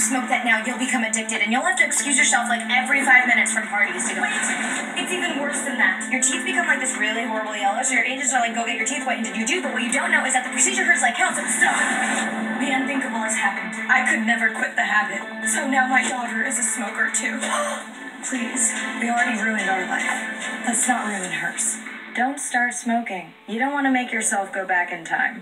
smoke that now, you'll become addicted, and you'll have to excuse yourself like every 5 minutes from parties to go. Wait, it's even worse than that. Your teeth become like this really horrible yellow, so your agents are like, go get your teeth whitened, and you do, but what you don't know is that the procedure hurts like hell, so stop. The unthinkable has happened. I could never quit the habit, so now my daughter is a smoker too. Please, we already ruined our life. Let's not ruin hers. Don't start smoking. You don't want to make yourself go back in time.